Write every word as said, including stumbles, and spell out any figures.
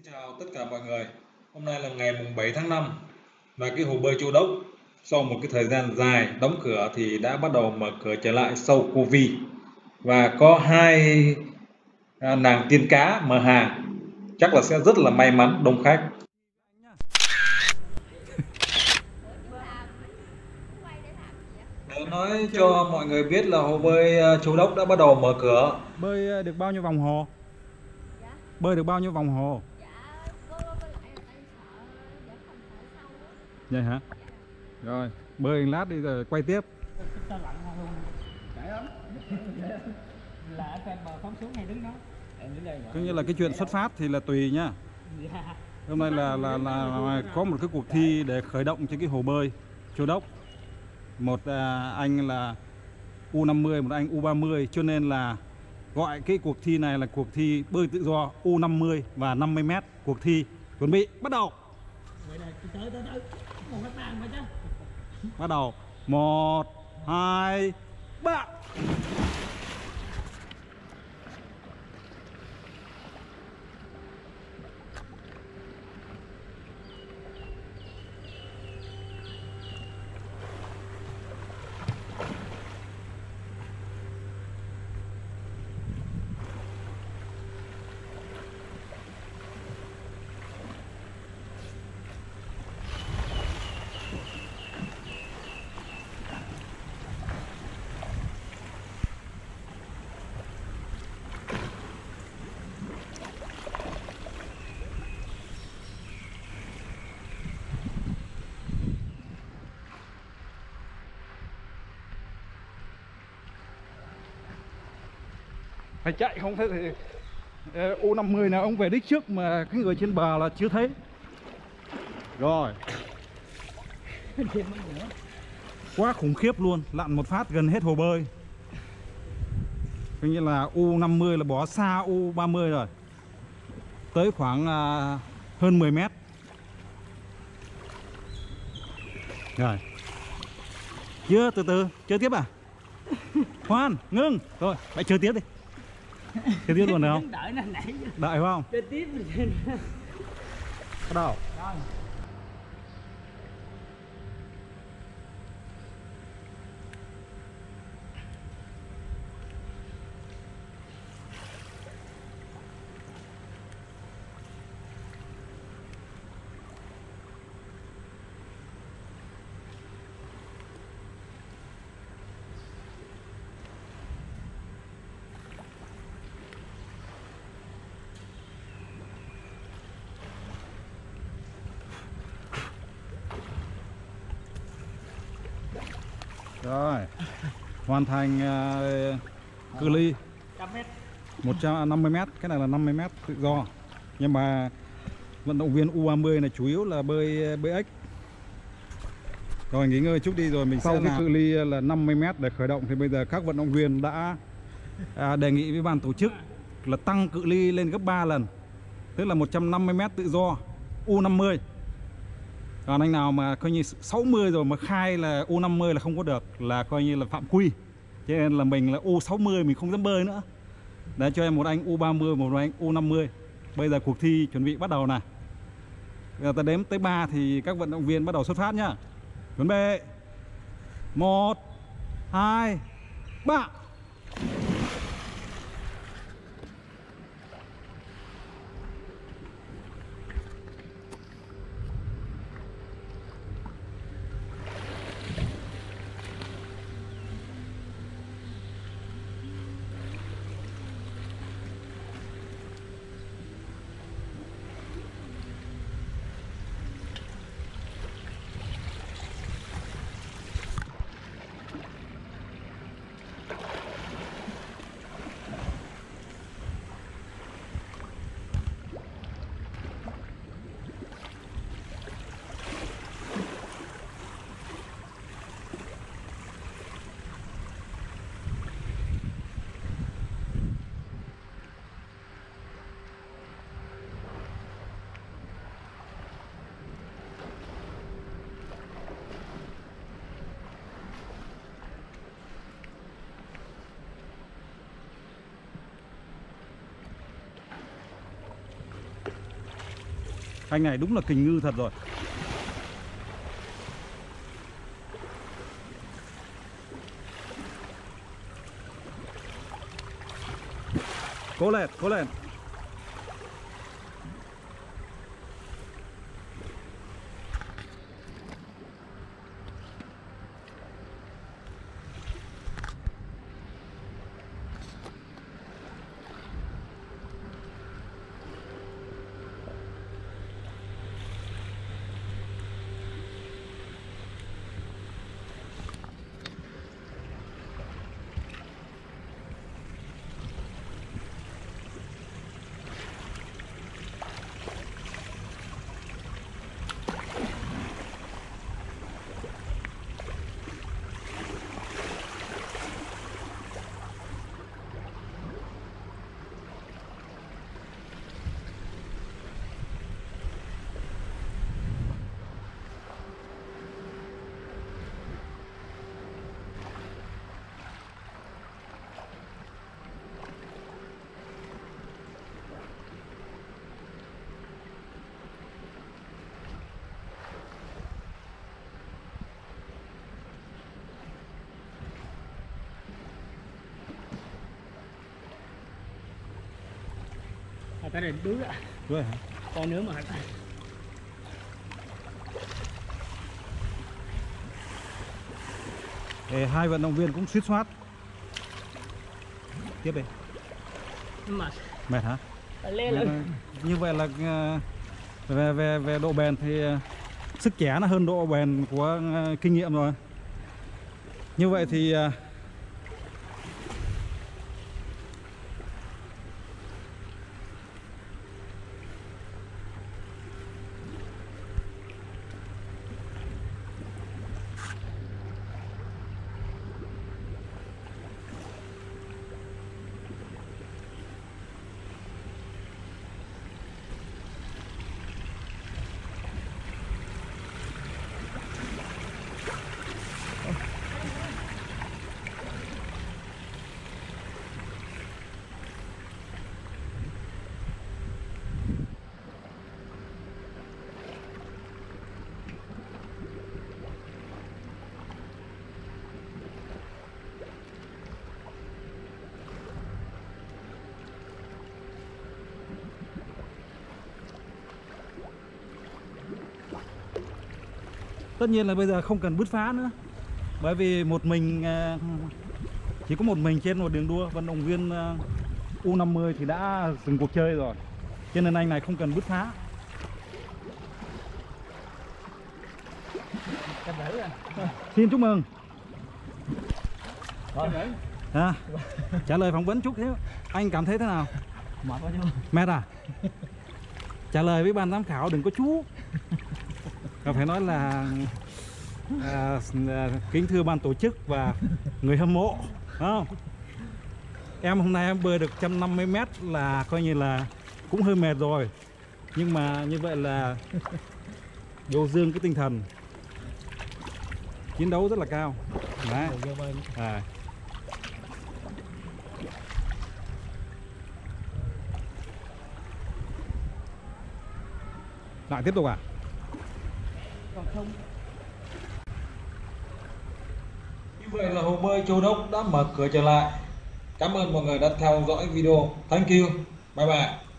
Xin chào tất cả mọi người. Hôm nay là ngày mùng bảy tháng năm và cái hồ bơi Châu Đốc sau một cái thời gian dài đóng cửa thì đã bắt đầu mở cửa trở lại sau Covid. Và có hai à, nàng tiên cá mở hàng, chắc là sẽ rất là may mắn đông khách. Để nói cho mọi người biết là hồ bơi à, Châu Đốc đã bắt đầu mở cửa. Bơi được bao nhiêu vòng hồ? Dạ. Bơi được bao nhiêu vòng hồ? Dạ, cô bơi lại là tại sợ để phòng sợ sâu á. Vậy hả? Rồi, bơi lát đi rồi quay tiếp. Ta lặn ra luôn. Trễ lắm. Là ở trên bờ phóng xuống hay đứng đó. Em đứng đây. Cứ như là cái chuyện xuất phát thì là tùy nhá. Dạ. Hôm nay là là, là là có một cái cuộc thi để khởi động cho cái hồ bơi Châu Đốc. Một à, anh là U năm mươi, một anh U ba mươi, cho nên là gọi cái cuộc thi này là cuộc thi bơi tự do U năm mươi và năm mươi mét. Cuộc thi chuẩn bị bắt đầu. Vậy là tới tới tới. Một cái bàn mà chứ. Bắt đầu. Một, hai, ba. Phải chạy không thế thì U năm mươi nào ông về đích trước mà cái người trên bờ là chưa thấy. Rồi. Quá khủng khiếp luôn, lặn một phát gần hết hồ bơi. Coi như là U năm mươi là bỏ xa U ba mươi rồi. Tới khoảng à, hơn mười mét. Rồi. Chưa, từ từ, chơi tiếp à? Khoan, ngưng. Rồi, phải chơi tiếp đi. Chơi tiếp luôn được không? Đợi nó nãy. Đợi không? Chơi tiếp. Bắt đầu. Rồi. Rồi, hoàn thành uh, cự ly một trăm năm mươi mét, cái này là năm mươi mét tự do. Nhưng mà vận động viên U ba mươi này chủ yếu là bơi bơi ếch. Rồi nghỉ ngơi chút đi rồi mình sau sẽ cái cự ly là năm mươi mét để khởi động thì bây giờ các vận động viên đã à, đề nghị với ban tổ chức là tăng cự ly lên gấp ba lần. Tức là một trăm năm mươi mét tự do U năm mươi. Còn anh nào mà coi như sáu mươi rồi mà khai là U năm mươi là không có được, là coi như là phạm quy. Cho nên là mình là U sáu mươi mình không dám bơi nữa. Để cho em một anh U ba mươi, một anh U năm mươi. Bây giờ cuộc thi chuẩn bị bắt đầu này. Giờ ta đếm tới ba thì các vận động viên bắt đầu xuất phát nhá. Chuẩn bị. một, hai, ba. Anh này đúng là kình ngư thật rồi. Cố lên, cố lên. À, tới đây đuối ạ. Đuối hả? Con nữa mà. Để hai vận động viên cũng suýt soát. Tiếp đi. Mệt. Mệt hả? Lên lên. Như vậy là về về về độ bền thì sức trẻ nó hơn độ bền của kinh nghiệm rồi. Như vậy thì tất nhiên là bây giờ không cần bứt phá nữa. Bởi vì một mình, chỉ có một mình trên một đường đua, vận động viên U năm mươi thì đã dừng cuộc chơi rồi. Cho nên anh này không cần bứt phá. Xin chúc mừng. À, trả lời phỏng vấn chút thế. Anh cảm thấy thế nào? Mệt quá chứ. Mệt à? Trả lời với ban giám khảo đừng có chú. Còn phải nói là à, kính thưa ban tổ chức và người hâm mộ, không? Em hôm nay em bơi được một trăm năm mươi mét là coi như là cũng hơi mệt rồi. Nhưng mà như vậy là biểu dương cái tinh thần chiến đấu rất là cao. Đấy. À. Lại tiếp tục à? Còn không. Như vậy là hồ bơi Châu Đốc đã mở cửa trở lại. Cảm ơn mọi người đã theo dõi video. Thank you. Bye bye.